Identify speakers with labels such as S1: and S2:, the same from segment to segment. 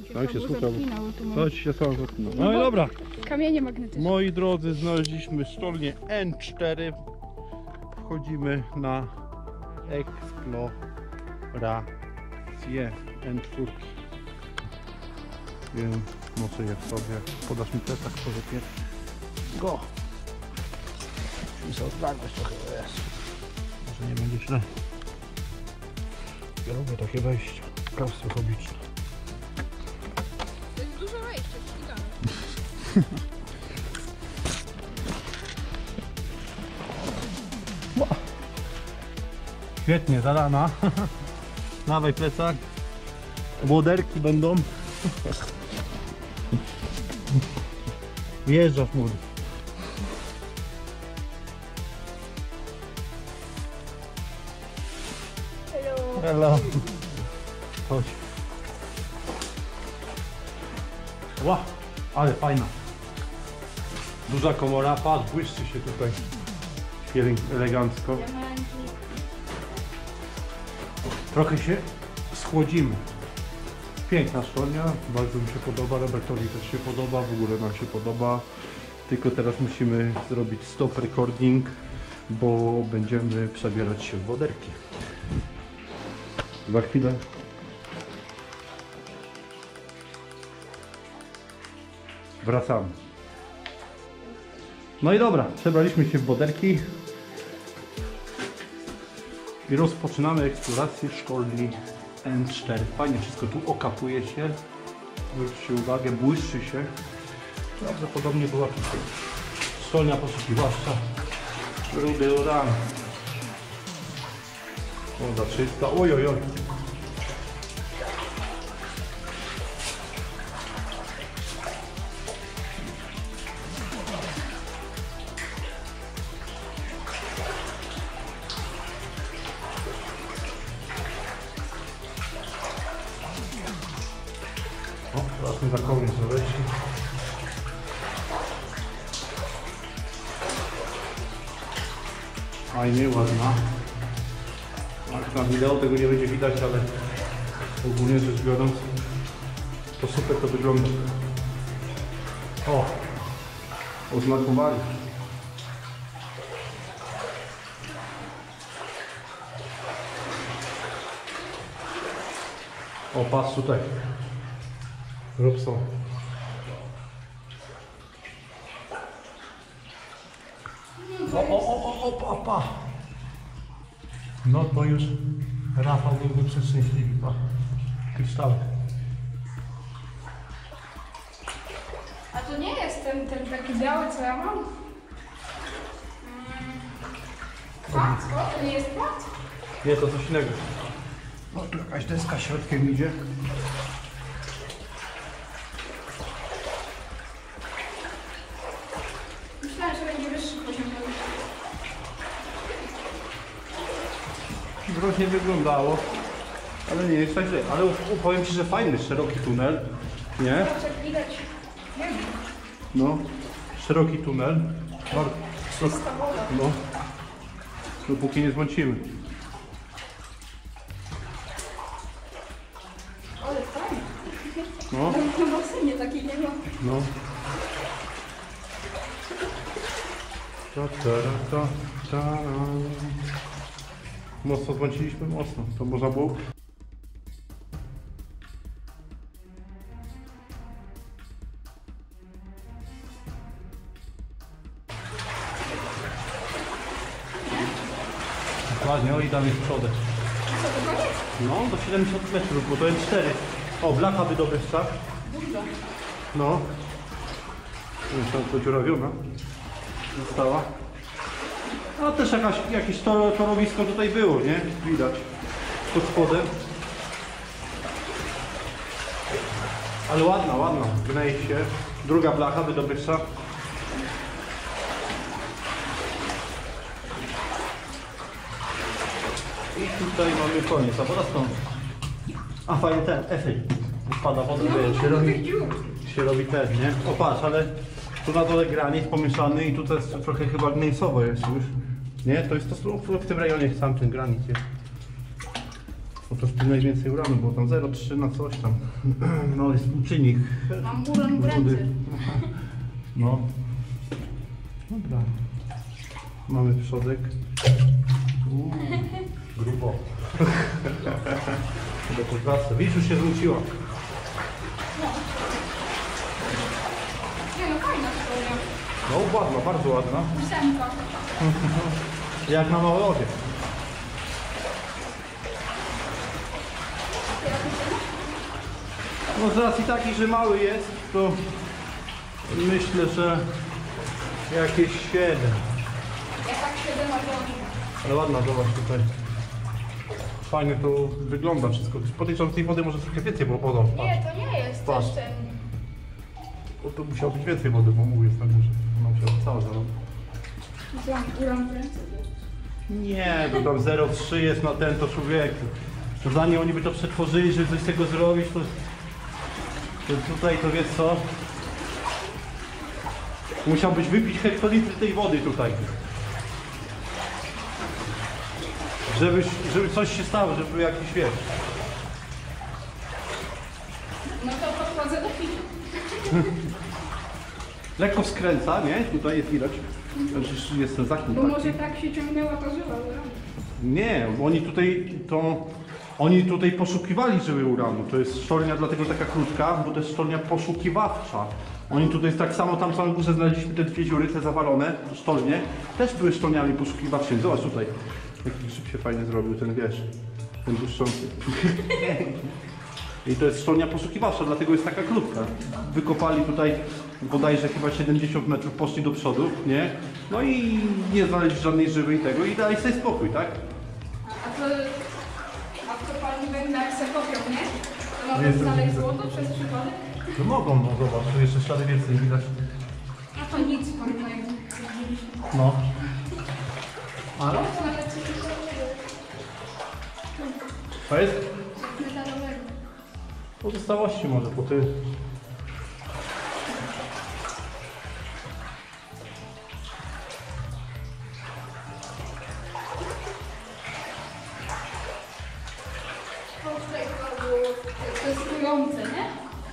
S1: Tak się słucha.
S2: To ci się samo zatknęło. No i dobra.
S1: Kamienie magnetyczne.
S2: Moi drodzy, znaleźliśmy sztolnię N4. Wchodzimy na eksplorację N4. Wiem, noszę je w sobie. Podasz mi plecak, powiedz. Go! Muszę odpragnąć trochę, jest. Może nie będzie źle. Ja lubię takie wejścia. Klaustrofobiczne.
S1: To jest dużo wejścia, ścigamy.
S2: Świetnie, zarana. Dawaj plecak. Łoderki będą. Wjeżdżasz, młody.
S1: Hello.
S2: Hello. Chodź. Ła, ale fajna. Duża komora, patrz, błyszczy się tutaj. Elegancko. Trochę się schłodzimy. Piękna sztolnia, bardzo mi się podoba, Robertowi też się podoba, w ogóle nam się podoba. Tylko teraz musimy zrobić stop recording, bo będziemy przebierać się w woderki. Za chwilę. Wracamy. No i dobra, przebraliśmy się w woderki i rozpoczynamy eksplorację sztolni N4. Fajnie wszystko tu okapuje się. Zwróćcie uwagę, błyszczy się. Prawdopodobnie była tutaj sztolnia poszukiwawcza. Rudy uran. Woda czysta. Oj, oj, oj. O, teraz mi za kołnierz leci. Fajnie, ładna. Jak na wideo tego nie będzie widać, ale ogólnie rzecz biorąc to super to wygląda. O! Oznakowali. O, patrz tutaj. Rób co. O. No to już Rafał byłby przeszczęśliwy. Kryształek.
S1: A to nie jest ten taki biały, co ja mam? Płat? To nie jest płat?
S2: Nie, to coś innego. O, tu jakaś deska środkiem idzie.
S1: Myślałem, że będzie wyższy poziom.
S2: Groźnie wyglądało, ale nie jest tak źle. Ale powiem Ci, że fajny, szeroki tunel. Nie?
S1: Jak widać,
S2: No, szeroki tunel.
S1: czysta woda.
S2: No, dopóki nie zmącimy.
S1: Ale fajnie.
S2: No,
S1: Na basenie takiej nie ma.
S2: no. Ta. Mocno zmąciliśmy? Mocno. To można było? Ładnie, o i tam jest przodek.
S1: Co to koniec?
S2: No, do 70 metrów, bo to jest 4. O, blacha wydobywcza.
S1: Dużo.
S2: No. Jest tam podziurawiona. Została. No też jakieś torowisko tutaj było, nie? Widać. Pod spodem. Ale ładna. Gnej się. Druga blacha wydobywcza. I tutaj mamy koniec. A woda stąd. A fajnie ten efekt. Spada woda, się robi ten, nie? O patrz, ale tu na dole granit pomieszany i tutaj jest trochę chyba gnejsowo jest już. Nie? To jest to w tym rejonie sam ten granit jest. Po prostu najwięcej uranu, bo tam 0,3 na coś tam. No jest współczynnik.
S1: Mam uran w ręce.
S2: No. Dobra. Mamy przodek. Grubo. Do podwraca. Widzisz, już się zwróciła.
S1: Nie no, fajna szkoła.
S2: No ładna, bardzo ładna.
S1: Ósemka.
S2: Jak na Małolowie. No z racji takiej, że mały jest, to myślę, że jakieś 7.
S1: Ja tak 7 lat.
S2: Ale ładna, zobacz tutaj. Fajnie to wygląda wszystko. Podejrzewam, tej wody może trochę więcej było wodą.
S1: Nie, to nie jest
S2: Patrz.
S1: też ten...
S2: Bo to musiało być więcej wody, bo mówię, jest na górze. Ona musiała być cała zero.
S1: Mam uran w ręce.
S2: Nie, to tam 0,3 jest na ten, to człowieku. To zanim oni by to przetworzyli, żeby coś z tego zrobić, to tutaj to wiesz co? Musiałbyś wypić hektolitry tej wody tutaj. Żeby coś się stało, żeby był jakiś wiesz.
S1: No to podchodzę do picia.
S2: Lekko skręca, nie? Tutaj jest widać. Jest ten zakręt
S1: Bo
S2: taki.
S1: może tak się ciągnęła ta żyła uranu.
S2: Nie, bo oni tutaj poszukiwali żyły uranu. To jest sztolnia dlatego taka krótka, bo to jest sztolnia poszukiwawcza. Oni tutaj tak samo tam na górze znaleźliśmy te dwie dziury, te zawalone sztolnie. Też były sztolniami poszukiwawczymi. Zobacz tutaj. Jaki grzyb się fajnie zrobił, ten wiesz, ten błyszczący. I to jest sztolnia poszukiwawcza, dlatego jest taka krótka. Wykopali tutaj bodajże chyba 70 metrów, poszli do przodu, nie? No i nie znaleźli żadnej żywej tego i dali sobie spokój, tak?
S1: A w kopalni węgla jak se kopią, nie? To
S2: Nie
S1: mogą
S2: jestem
S1: znaleźć
S2: pewny.
S1: złoto przez przypadek?
S2: No mogą, no zobacz, tu jeszcze ślady więcej widać.
S1: A to nic porówno jak widzieliśmy.
S2: No. Ale?
S1: Ale to nawet coś
S2: To jest
S1: metalowego.
S2: pozostałości może po tym.
S1: To tutaj było testujące, nie?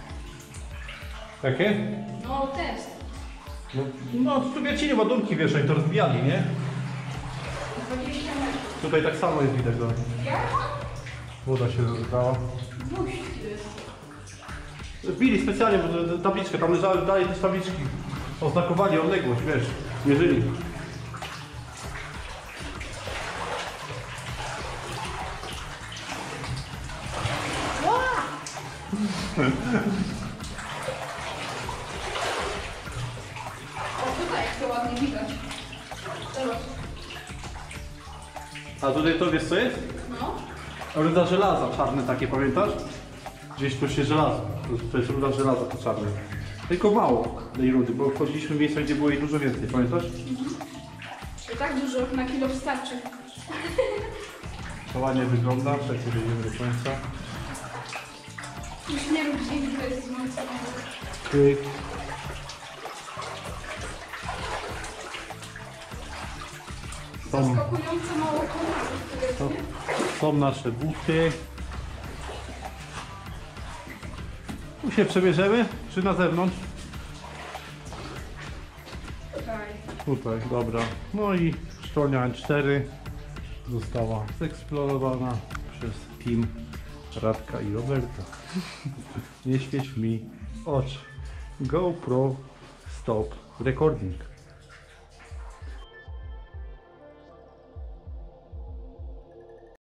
S2: Jakie?
S1: No test.
S2: No tu wiecie, ładunki wiesz, oni to rozbijali, nie?
S1: 20 metrów.
S2: Tutaj tak samo jest widać, że
S1: Ja?
S2: woda się rozgrała.
S1: Musi jest.
S2: Wbili specjalnie, bo tabliczkę, tam leżały dalej też tabliczki. Oznakowali odległość, wiesz, mierzyli.
S1: O tutaj jak to ładnie widać. Zobacz.
S2: A tutaj to wiesz co jest?
S1: No.
S2: Ruda żelaza, czarne takie, pamiętasz? Gdzieś tu się żelazo. To jest ruda żelaza, to czarne. Tylko mało tej rudy, bo wchodziliśmy w miejsca, gdzie było jej dużo więcej, pamiętasz?
S1: I tak dużo na kilo wystarczy.
S2: To ładnie wygląda, tak sobie idziemy do końca.
S1: Już nie rób dźwięku, to jest zmocnione.
S2: Pyk. Są,
S1: Zaskakująco mało kolorów, które jest, nie?
S2: są nasze buty. Tu się przebierzemy, czy na zewnątrz?
S1: Tutaj.
S2: Tutaj, dobra. No i sztolnia N4 została zeksplorowana przez team Radka i Roberta. Nie świeć mi oczy. GoPro stop recording.